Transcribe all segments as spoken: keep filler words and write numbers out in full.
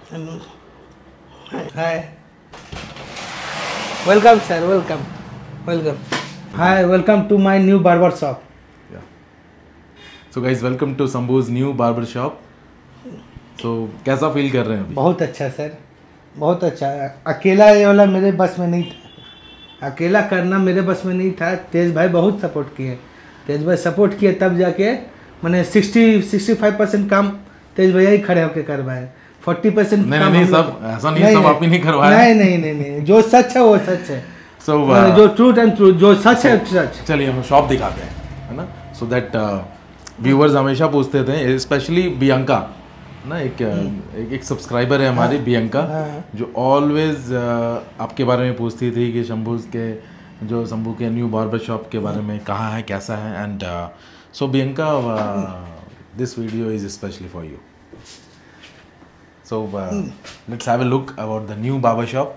Hi. Welcome, sir. Welcome. Welcome. Hi. Welcome to my new barber shop. Yeah. So guys, welcome to Shambhu's new barber shop. So कैसा feel कर रहे हैं अभी? बहुत अच्छा sir, बहुत अच्छा। अकेला ये वाला मेरे बस में नहीं था, अकेला करना मेरे बस में नहीं था। तेज भाई बहुत सपोर्ट किए, तेज भाई सपोर्ट किए तब जाके मैंने सिक्सटी सिक्सटी फाइव परसेंट काम तेज भैया ही खड़े होकर करवाए। फोर्टी परसेंट नहीं नहीं सब ऐसा नहीं, सब आप ही नहीं करवाया। नहीं नहीं नहीं नहीं जो सच है वो सच है। So, uh, जो ट्रूथ एंड ट्रूथ, जो सच है सच। चलिए हम शॉप दिखाते हैं, है ना, सो दैट व्यूअर्स हमेशा पूछते थे, स्पेशली बियंका ना, एक एक, एक सब्सक्राइबर है हमारी, हाँ, बियंका, हाँ, जो ऑलवेज uh, आपके बारे में पूछती थी कि शंभू के जो शंभू के न्यू बार्बर शॉप के बारे में कहाँ है, कैसा है। And so Bianca, this video is specially for you. So uh, mm. let's have a look about the new barber shop.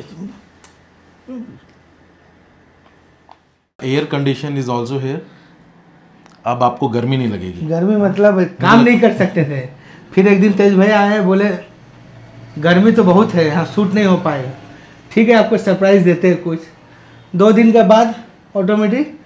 Air condition is also here. अब आपको गर्मी नहीं लगेगी। गर्मी मतलब काम नहीं कर सकते थे। फिर एक दिन तेज भैया आए, बोले गर्मी तो बहुत है, यहाँ शूट नहीं हो पाएगा। ठीक है, आपको सरप्राइज देते हैं कुछ। दो दिन के बाद ऑटोमेटिक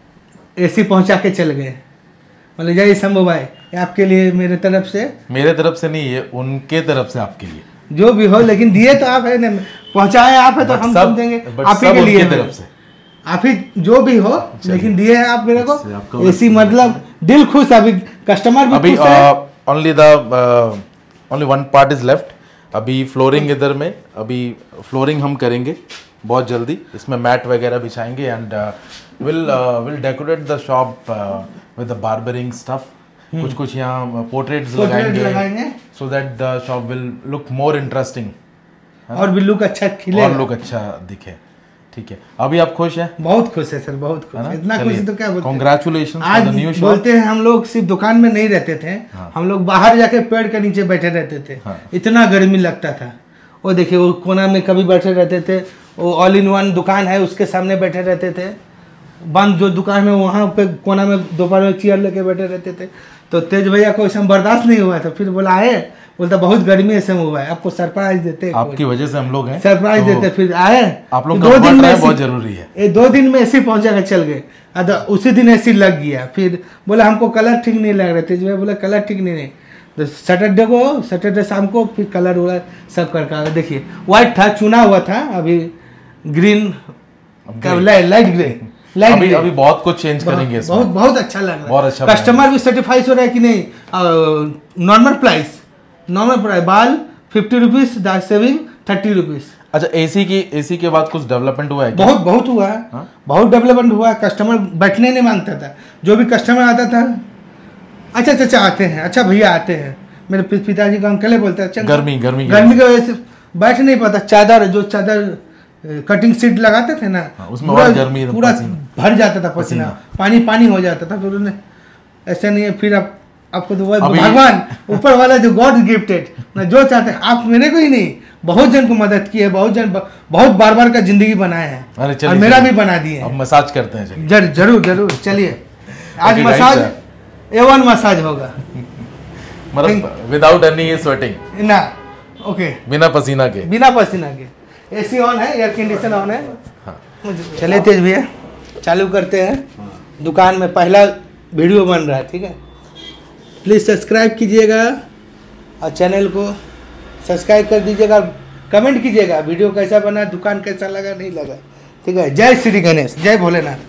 एसी पहुँचा के चल गए। बोले जाइए शंभू भाई, आपके लिए मेरे तरफ से। मेरे तरफ से नहीं, ये उनके तरफ से आपके लिए, जो भी हो, लेकिन दिए तो आप है ना, पहुंचाए आप है तो हम समझेंगे आप ही के लिए तरफ से, आप ही जो भी हो, लेकिन दिए हैं आप मेरे को एसी, मतलब दिल खुश। अभी कस्टमर भी अभी खुश है। Only the only one part is left. अभी फ्लोरिंग इधर में, अभी फ्लोरिंग हम करेंगे बहुत जल्दी, इसमें मैट वगैरह बिछाएंगे and will will decorate the shop with the barbering stuff. कुछ कुछ यहाँ पोर्ट्रेट्स लगाएंगे so that the shop will look more interesting और भी लुक अच्छा खिले और लुक अच्छा दिखे। ठीक है, अभी आप खुश हैं? बहुत खुश है सर, बहुत खुश है। इतना खुश तो क्या बोलते हैं। कांग्रेचुलेशंस आज फॉर द न्यू शॉप। बोलते हैं हम लोग सिर्फ दुकान में नहीं रहते थे, हाँ। हम लोग बाहर जाके पेड़ के नीचे बैठे रहते थे, हाँ। इतना गर्मी लगता था। वो देखिए वो कोना में कभी बैठे रहते थे, वो ऑल इन वन दुकान है उसके सामने बैठे रहते थे। बंद जो दुकान है वहाँ पे कोना में दोपहर में चेयर लेके बैठे रहते थे। तो तेज भैया को इसमें बर्दाश्त नहीं हुआ था, फिर बोला आए, बोलता बहुत गर्मी ऐसे हुआ है, आपको सरप्राइज देते, आपकी वजह से हम लोग हैं, सरप्राइज तो देते। फिर आए, आप लोग दो दिन में बहुत जरूरी है। ये दो दिन में एसी पहुंचा कर चल गए। अदा उसी दिन एसी लग गया। फिर बोला हमको कलर ठीक नहीं लग रहा। तेज भैया बोला कलर ठीक नहीं नहीं तो सैटरडे को, सैटरडे शाम को फिर कलर उलर सब करके, देखिए व्हाइट था, चुना हुआ था, अभी ग्रीन लाइट ग्रे अभी अभी बहुत कुछ चेंज करेंगे इसमें। बहुत बहुत अच्छा लग रहा है, बहुत अच्छा। कस्टमर भी सर्टिफाइड हो रहा है कि नहीं। नॉर्मल प्राइस, नॉर्मल प्राइस बाल फिफ्टी रुपीज, दाढ़ सेविंग थर्टी रुपीज। अच्छा, एसी की एसी के बाद कुछ डेवलपमेंट हुआ है? बहुत बहुत हुआ है, हा? बहुत डेवलपमेंट हुआ है। कस्टमर बैठने नहीं मांगता था, जो भी कस्टमर आता था, अच्छा चाचा आते हैं, अच्छा भैया आते हैं। मेरे पिताजी का अंकल है, बोलते हैं गर्मी गर्मी गर्मी की वजह से बैठ नहीं पाता। चादर, जो चादर कटिंग सीट लगाते थे ना, उसमें पूरा गर्मी पूरा भर जाता था पसीना, पानी पानी हो जाता था। फिर उन्हें ऐसा नहीं है। फिर आप आपको तो भगवान ऊपर वाला जो गॉड गिफ्टेड ना, जो चाहते हैं आप, मेरे को ही नहीं, बहुत जन को मदद की है, बहुत जन, बहुत बार बार का जिंदगी बनाए हैं, और मेरा भी बना दिए। अब मसाज करते हैं, जर, जरूर जरूर चलिए। आज मसाज ए वन मसाज होगा, मतलब विदाउट एनी स्वेटिंग ना, ओके, बिना पसीना के, बिना पसीना के। एसी ऑन है, एयर कंडीशन ऑन है। हाँ। चलिए तेज भैया चालू करते हैं। हाँ। दुकान में पहला वीडियो बन रहा है, ठीक है। प्लीज़ सब्सक्राइब कीजिएगा और चैनल को सब्सक्राइब कर दीजिएगा, कमेंट कीजिएगा वीडियो कैसा बना, दुकान कैसा लगा नहीं लगा, ठीक है। जय श्री गणेश, जय Bholenath.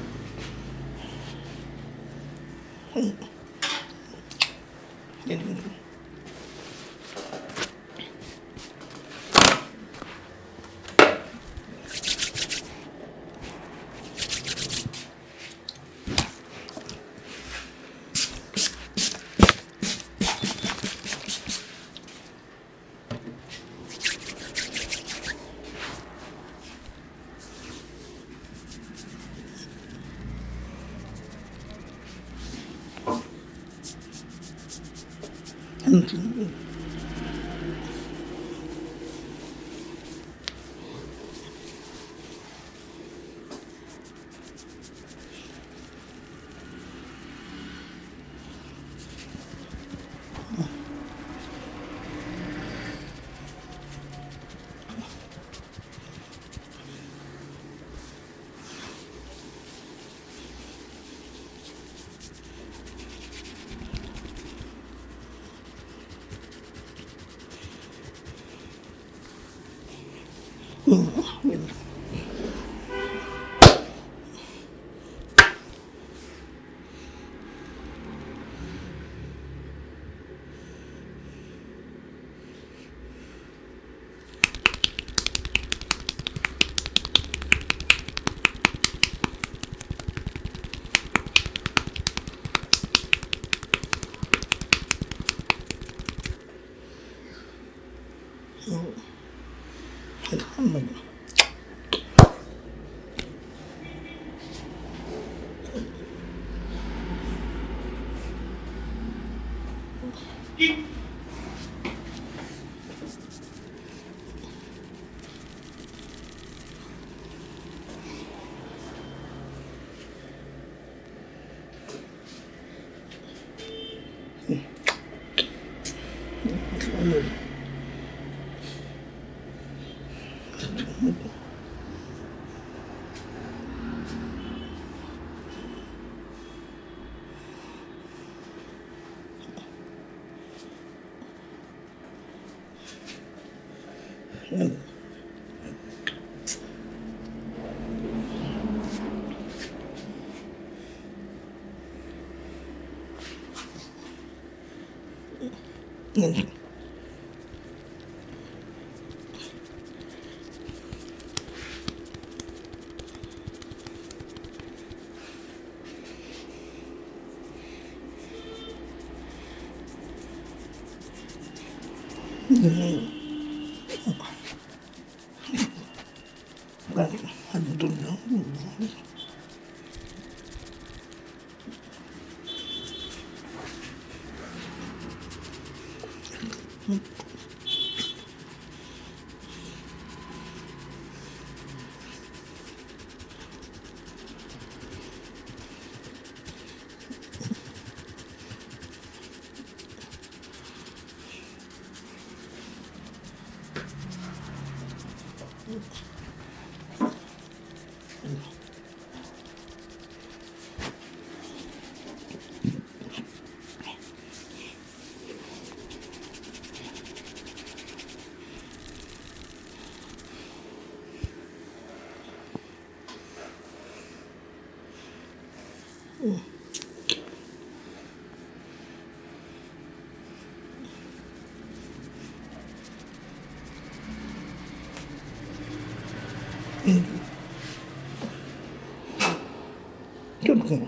Good.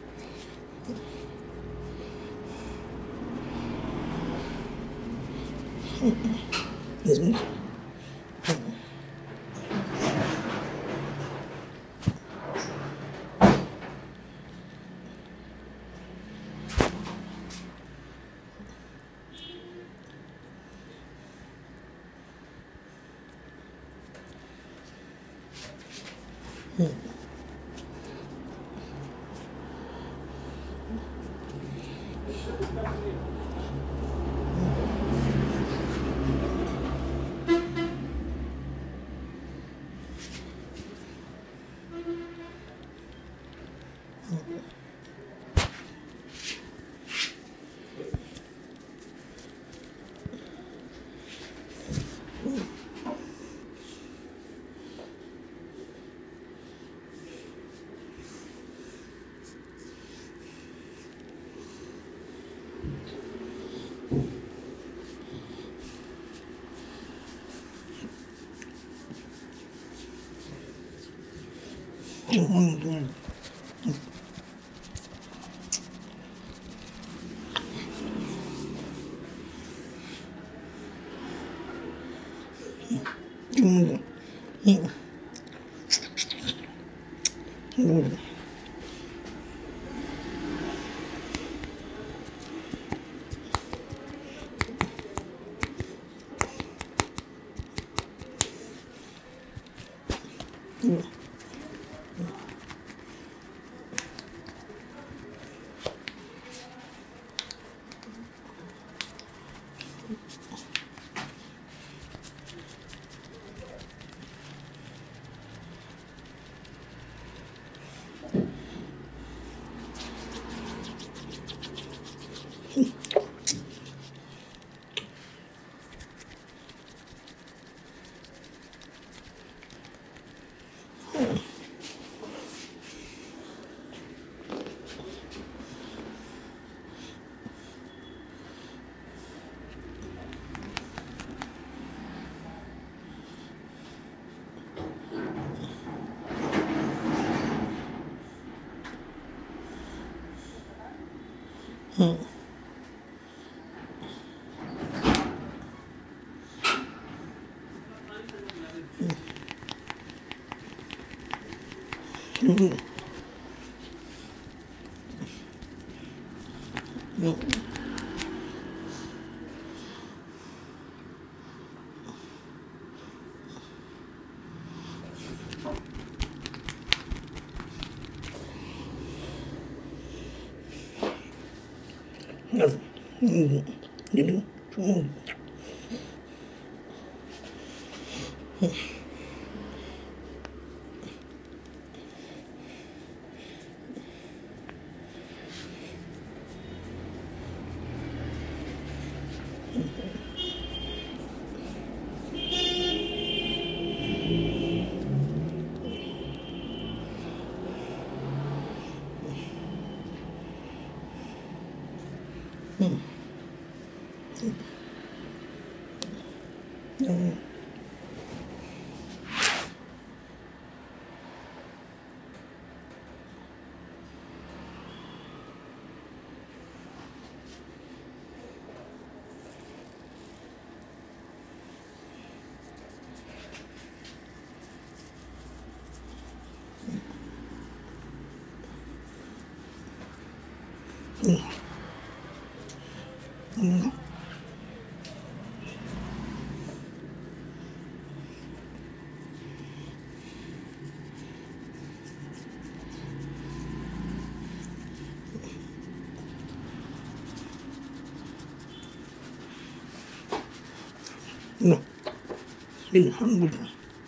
Isn't it? No, alhamdulillah.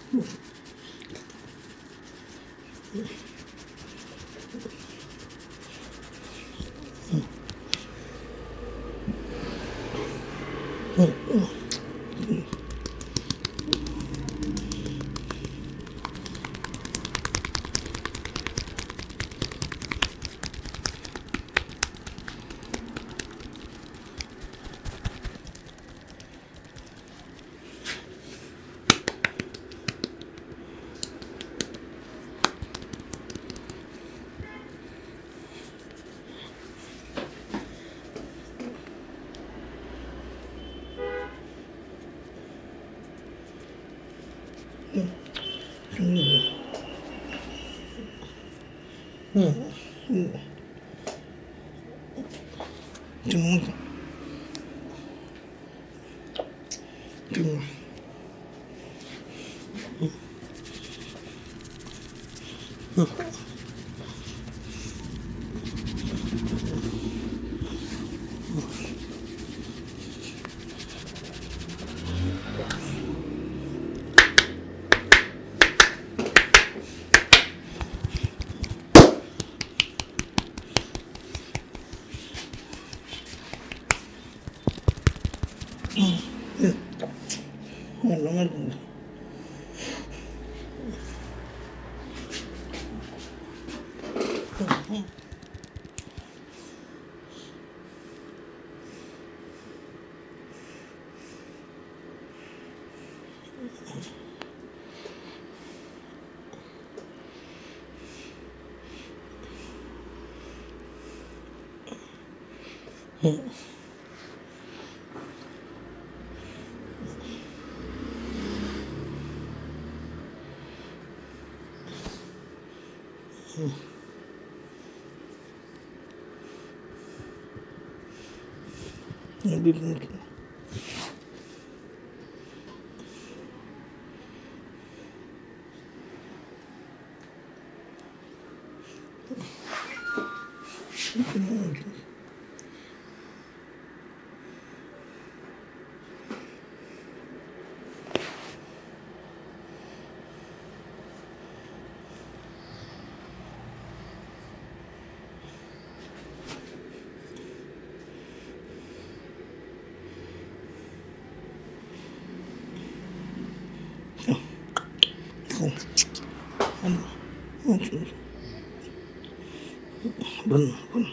Bun, bun.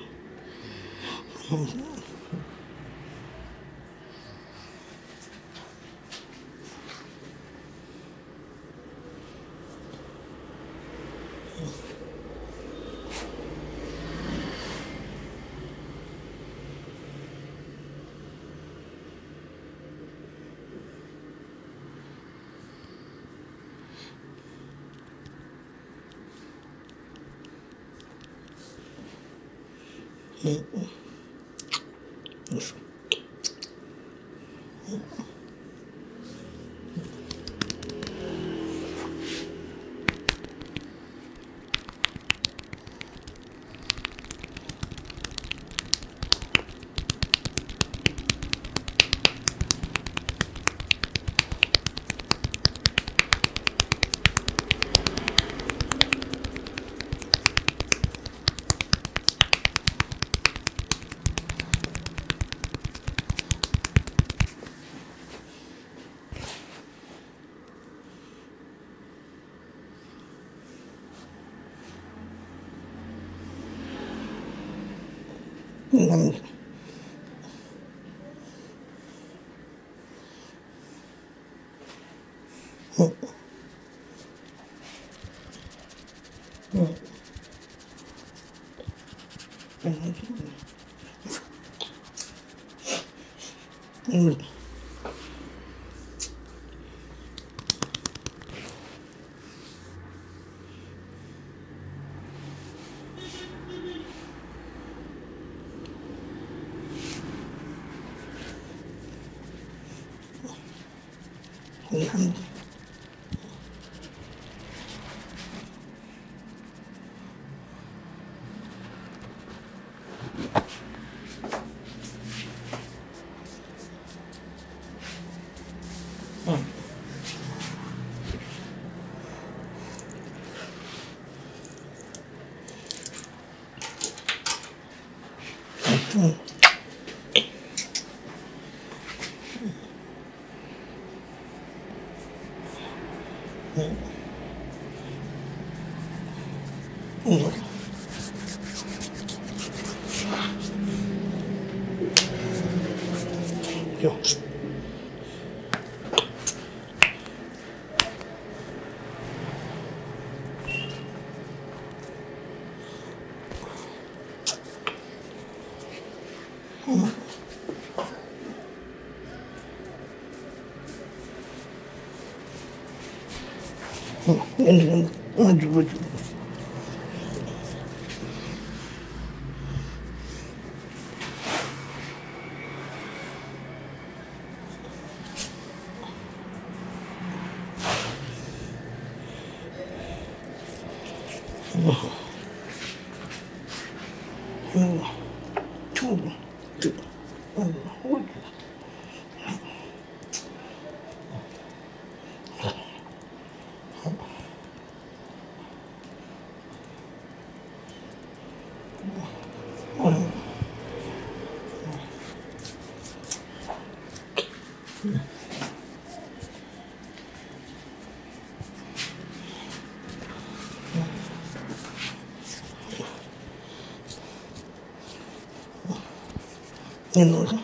You know.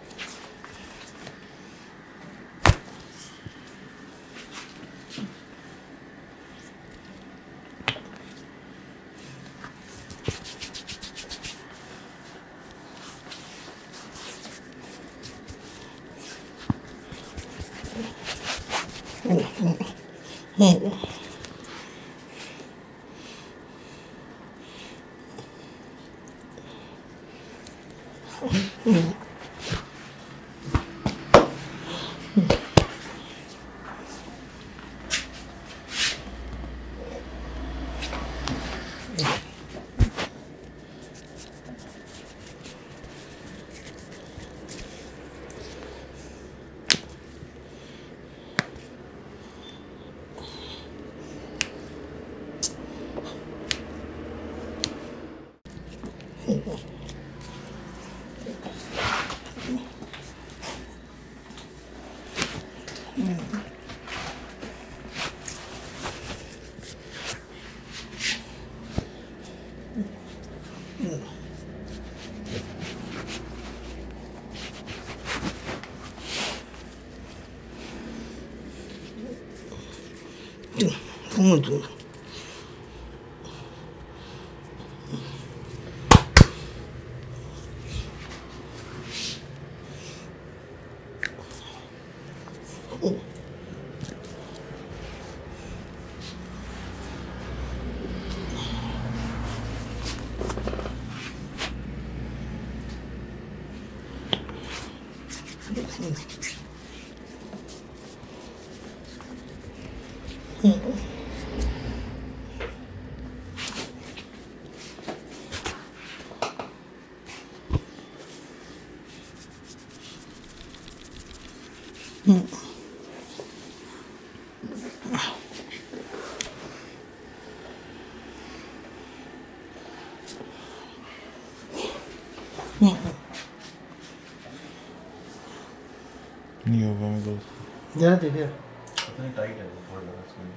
Muito. नहीं होगा मेरे को। जरा देखिए इतनी टाइट है वो थोड़ा ज़रा इसमें।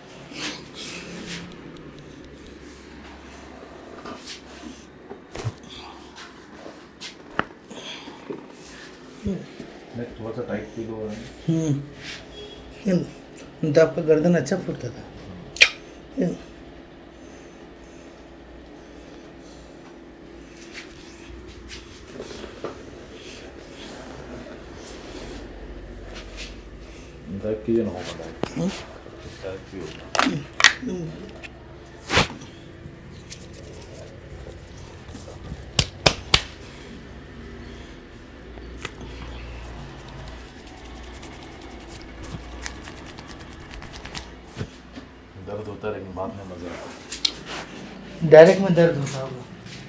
नेक थोड़ा सा टाइट फील हो रहा है। हम्म तो आपका गर्दन अच्छा फुटता था। दर्द की ना होगा दर्द दर्द भी होगा। दर्द होता है लेकिन बाद में मजा आता है। डायरेक्ट में दर्द होता होगा।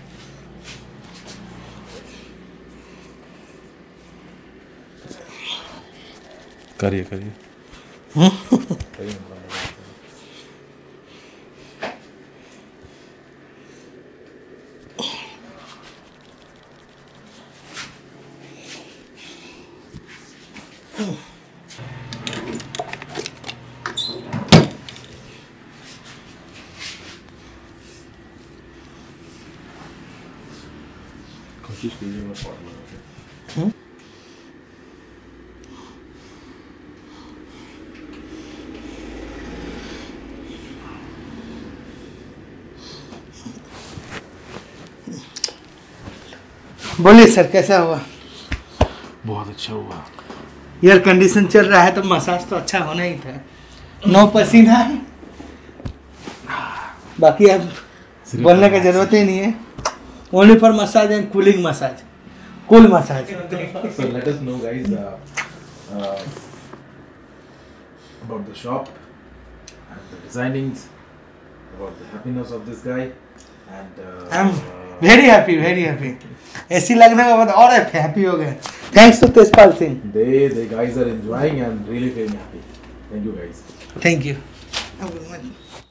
करिए करिए कोशिश कीजिए मैं पॉट लगा के। बोलिए सर कैसा हुआ? बहुत अच्छा हुआ। एयर कंडीशन चल रहा है तो मसाज तो अच्छा होना ही था। नो पसीना है, बाकी अब बोलने की जरूरत ही नहीं है। Only for massage and cooling massage, cool massage. So let us know guys uh, uh, about the shop and the designings, about the happiness of this guy and uh, I am very happy very happy. AC लगने के बाद और happy हो गए। Thanks to Tejpal Singh. they the guys are enjoying and really feeling happy. Thank you guys. Thank you.